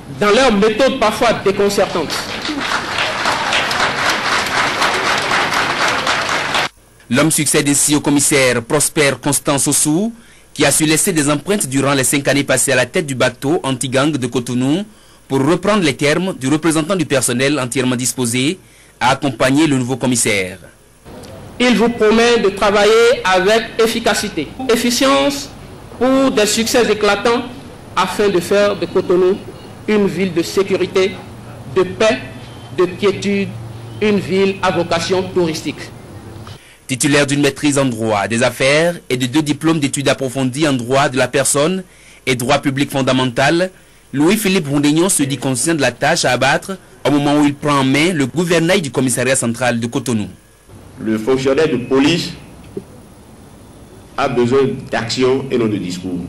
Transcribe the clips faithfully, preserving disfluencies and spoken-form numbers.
dans leurs méthodes parfois déconcertantes. L'homme succède ainsi au commissaire Prosper Constant Sossou, qui a su laisser des empreintes durant les cinq années passées à la tête du bateau anti-gang de Cotonou, pour reprendre les termes du représentant du personnel entièrement disposé à accompagner le nouveau commissaire. Il vous promet de travailler avec efficacité, efficience pour des succès éclatants afin de faire de Cotonou une ville de sécurité, de paix, de quiétude, une ville à vocation touristique. Titulaire d'une maîtrise en droit des affaires et de deux diplômes d'études approfondies en droit de la personne et droit public fondamental, Louis-Philippe Roundénion se dit conscient de la tâche à abattre au moment où il prend en main le gouvernail du commissariat central de Cotonou. Le fonctionnaire de police a besoin d'action et non de discours.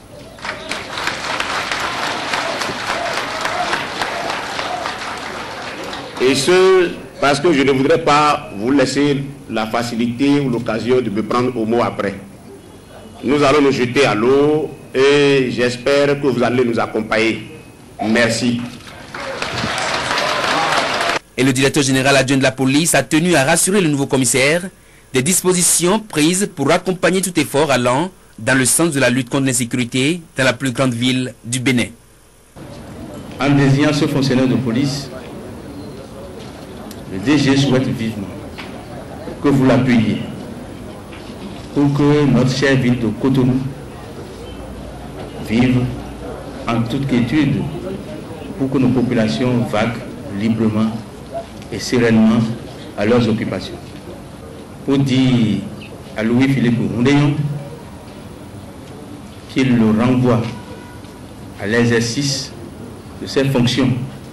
Et ce, parce que je ne voudrais pas vous laisser la facilité ou l'occasion de me prendre au mot après. Nous allons nous jeter à l'eau et j'espère que vous allez nous accompagner. Merci. Et le directeur général adjoint de la police a tenu à rassurer le nouveau commissaire des dispositions prises pour accompagner tout effort allant dans le sens de la lutte contre l'insécurité dans la plus grande ville du Bénin. En désignant ce fonctionnaire de police, le D G souhaite vivement que vous l'appuyiez pour que notre chère ville de Cotonou vive en toute quiétude, pour que nos populations vaguent librement et sereinement à leurs occupations. Pour dire à Louis-Philippe Roundénion qu'il le renvoie à l'exercice de ses fonctions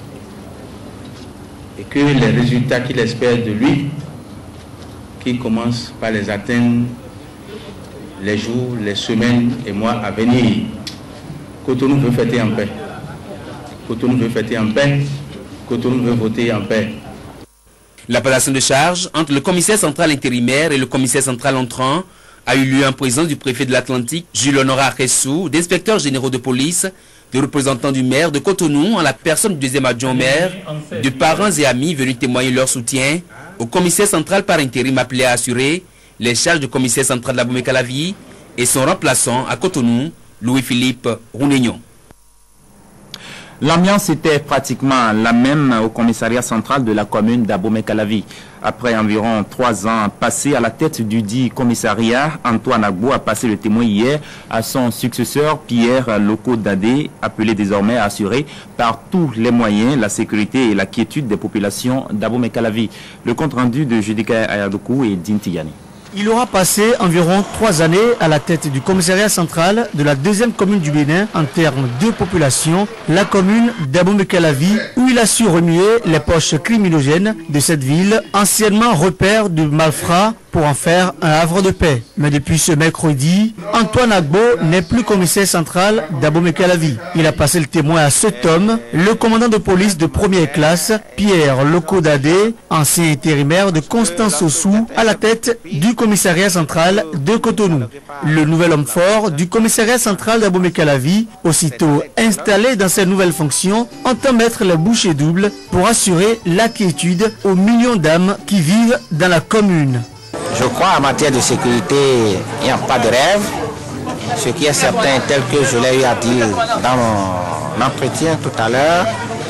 et que les résultats qu'il espère de lui, qu'il commence par les atteindre les jours, les semaines et mois à venir. Cotonou veut fêter en paix. Cotonou veut fêter en paix. Cotonou veut voter en paix. La passation de charge entre le commissaire central intérimaire et le commissaire central entrant a eu lieu en présence du préfet de l'Atlantique, Jules Honorat Ressou, d'inspecteurs généraux de police, de représentants du maire de Cotonou en la personne du deuxième adjoint au maire, de parents et amis venus témoigner leur soutien au commissaire central par intérim appelé à assurer les charges du commissaire central de l'Abomey-Calavi et son remplaçant à Cotonou, Louis-Philippe Roundénion. L'ambiance était pratiquement la même au commissariat central de la commune d'Abomey-Calavi. Après environ trois ans passés à la tête du dit commissariat, Antoine Agbo a passé le témoin hier à son successeur Pierre Loko-Dadé, appelé désormais à assurer par tous les moyens la sécurité et la quiétude des populations d'Abomey-Calavi. Le compte rendu de Judika Ayadokou et Dintiyani. Il aura passé environ trois années à la tête du commissariat central de la deuxième commune du Bénin en termes de population, la commune d'Abomey-Calavi, où il a su remuer les poches criminogènes de cette ville, anciennement repère de malfrats, pour en faire un havre de paix. Mais depuis ce mercredi, Antoine Agbo n'est plus commissaire central d'Abomey-Calavi. Il a passé le témoin à cet homme, le commandant de police de première classe, Pierre Loko-Dadé, ancien intérimaire de Constance Sossou, à la tête du commissariat central de Cotonou. Le nouvel homme fort du commissariat central d'Abomey-Calavi, aussitôt installé dans ses nouvelles fonctions, entend mettre les bouchées doubles pour assurer la quiétude aux millions d'âmes qui vivent dans la commune. Je crois en matière de sécurité, il n'y a pas de rêve. Ce qui est certain, tel que je l'ai eu à dire dans mon entretien tout à l'heure,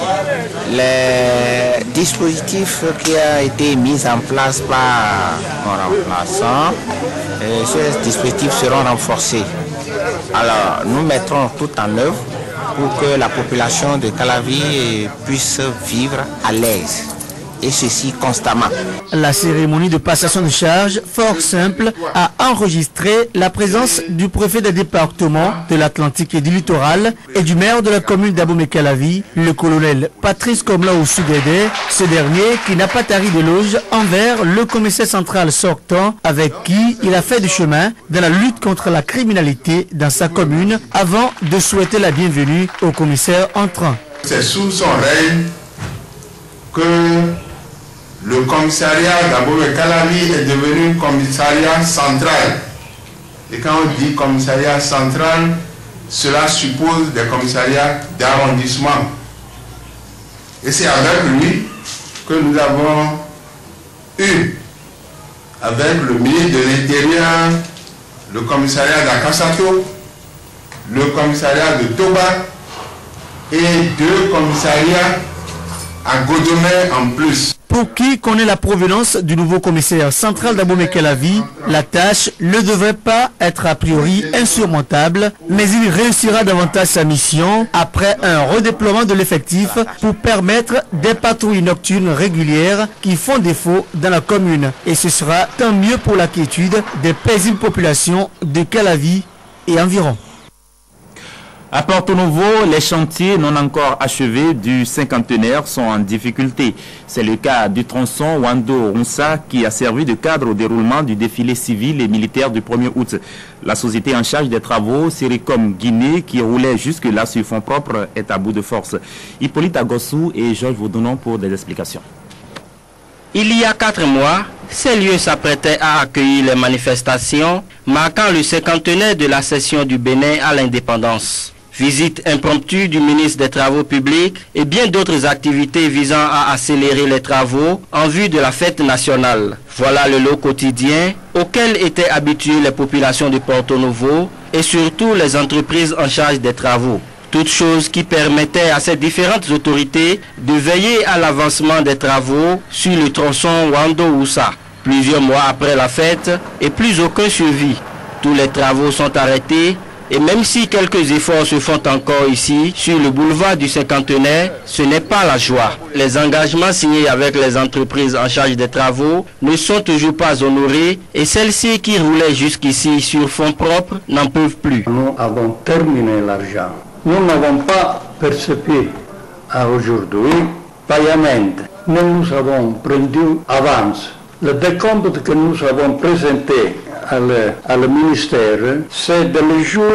les dispositifs qui ont été mis en place par mon remplaçant, ces dispositifs seront renforcés. Alors, nous mettrons tout en œuvre pour que la population de Calavi puisse vivre à l'aise. Et ceci constamment. La cérémonie de passation de charge, fort simple, a enregistré la présence du préfet des départements de l'Atlantique et du Littoral et du maire de la commune d'Abomey-Calavi, le colonel Patrice Komla-Oussoudédé, ce dernier qui n'a pas tari d'éloge envers le commissaire central sortant avec qui il a fait du chemin dans la lutte contre la criminalité dans sa commune avant de souhaiter la bienvenue au commissaire entrant. C'est sous son règne que le commissariat d'Abomey-Calavi est devenu commissariat central. Et quand on dit commissariat central, cela suppose des commissariats d'arrondissement. Et c'est avec lui que nous avons eu, avec le ministre de l'Intérieur, le commissariat d'Akasato, le commissariat de Toba et deux commissariats à Godomé en plus. Pour qui connaît la provenance du nouveau commissaire central d'Abomey-Calavi, la tâche ne devrait pas être a priori insurmontable, mais il réussira davantage sa mission après un redéploiement de l'effectif pour permettre des patrouilles nocturnes régulières qui font défaut dans la commune. Et ce sera tant mieux pour la quiétude des paisibles populations de Calavi et environ. À Porto Novo, les chantiers non encore achevés du cinquantenaire sont en difficulté. C'est le cas du tronçon Wando-Runsa qui a servi de cadre au déroulement du défilé civil et militaire du premier août. La société en charge des travaux, Sericom Guinée, qui roulait jusque-là sur fonds propres, est à bout de force. Hippolyte Agossou et Georges Vaudounon pour des explications. Il y a quatre mois, ces lieux s'apprêtaient à accueillir les manifestations marquant le cinquantenaire de la cession du Bénin à l'indépendance. Visite impromptue du ministre des Travaux publics et bien d'autres activités visant à accélérer les travaux en vue de la fête nationale. Voilà le lot quotidien auquel étaient habituées les populations de Porto Novo et surtout les entreprises en charge des travaux. Toutes choses qui permettaient à ces différentes autorités de veiller à l'avancement des travaux sur le tronçon Wando-Oussa. Plusieurs mois après la fête et plus aucun suivi. Tous les travaux sont arrêtés. Et même si quelques efforts se font encore ici, sur le boulevard du cinquantenaire, ce n'est pas la joie. Les engagements signés avec les entreprises en charge des travaux ne sont toujours pas honorés et celles-ci qui roulaient jusqu'ici sur fonds propres n'en peuvent plus. Nous avons terminé l'argent. Nous n'avons pas perçu à aujourd'hui paiement, mais nous avons pris avance. Le décompte que nous avons présenté à le, à le ministère, c'est de le jour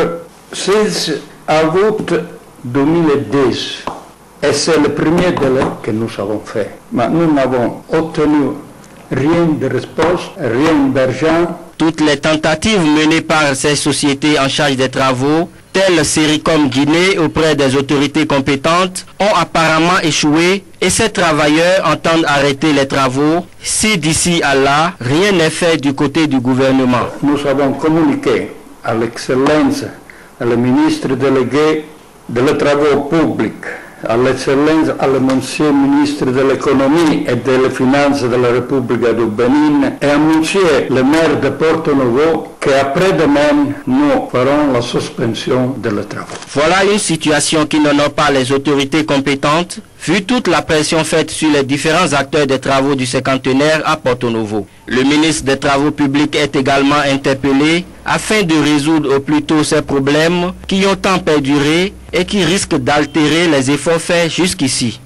seize août deux mille dix. Et c'est le premier délai que nous avons fait. Mais nous n'avons obtenu rien de réponse, rien d'argent. Toutes les tentatives menées par ces sociétés en charge des travaux, telles Sericom Guinée auprès des autorités compétentes, ont apparemment échoué et ces travailleurs entendent arrêter les travaux si d'ici à là, rien n'est fait du côté du gouvernement. Nous avons communiqué à l'excellence, à le ministre délégué des travaux publics, à l'excellence, à le monsieur ministre de l'économie et des finances de la République du Bénin et à monsieur le maire de Porto Novo qu'après-demain, nous ferons la suspension de les travaux. Voilà une situation qui n'honore pas les autorités compétentes, vu toute la pression faite sur les différents acteurs des travaux du cinquantenaire à Porto Novo. Le ministre des Travaux publics est également interpellé afin de résoudre au plus tôt ces problèmes qui ont tant perduré et qui risquent d'altérer les efforts faits jusqu'ici.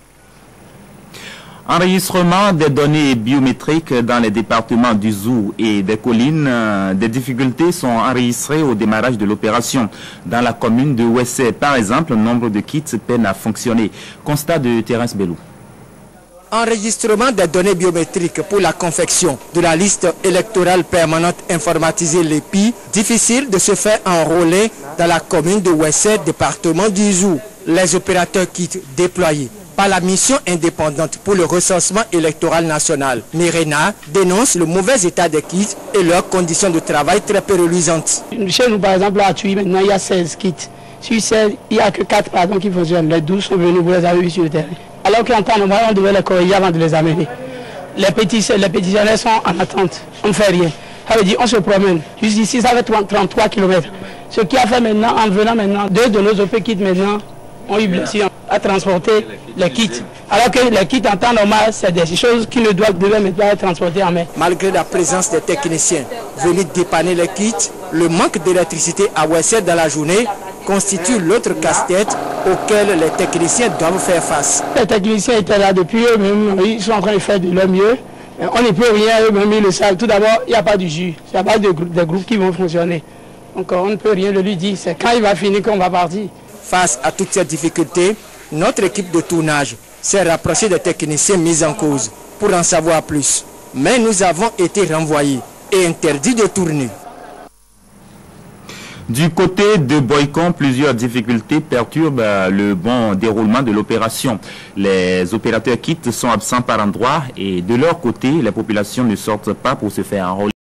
Enregistrement des données biométriques dans les départements du Zou et des collines, des difficultés sont enregistrées au démarrage de l'opération. Dans la commune de Ouessé, par exemple, le nombre de kits peine à fonctionner. Constat de Thérence Bellou. Enregistrement des données biométriques pour la confection de la liste électorale permanente informatisée l'E P I, difficile de se faire enrôler dans la commune de Ouessé, département du Zou. Les opérateurs kits déployés par la mission indépendante pour le recensement électoral national, MERENA, dénoncent le mauvais état des kits et leurs conditions de travail très peu reluisantes. Chez nous, par exemple, à Thuy, maintenant, il y a seize kits. Sur seize, il n'y a que quatre pardon, qui fonctionnent. Les douze sont venus, vous les avez vus sur le terrain. Alors qu'en temps normal, on devait les corriger avant de les amener. Les, pétitions, les pétitionnaires sont en attente. On ne fait rien. Ça veut dire on se promène. Jusqu'ici, ça fait trente-trois kilomètres. Ce qui a fait maintenant, en venant maintenant, deux de nos O P kits maintenant ont eu blessure à transporter les kits. Alors que les kits en temps normal, c'est des choses qui ne doivent devaient pas être transportées en main. Malgré la présence des techniciens venus dépanner les kits, le manque d'électricité à Ouessé dans la journée constitue l'autre casse-tête auquel les techniciens doivent faire face. Les techniciens étaient là depuis eux-mêmes, ils sont en train de faire de leur mieux. On ne peut rien, eux-mêmes ils le savent. Tout d'abord, il n'y a pas du jus, il n'y a pas de groupe, des groupes qui vont fonctionner. Donc on ne peut rien de lui dire, c'est quand il va finir qu'on va partir. Face à toutes ces difficultés, notre équipe de tournage s'est rapprochée des techniciens mis en cause pour en savoir plus. Mais nous avons été renvoyés et interdits de tourner. Du côté de Boycon, plusieurs difficultés perturbent le bon déroulement de l'opération. Les opérateurs quittent sont absents par endroits et de leur côté, les populations ne sortent pas pour se faire enrôler.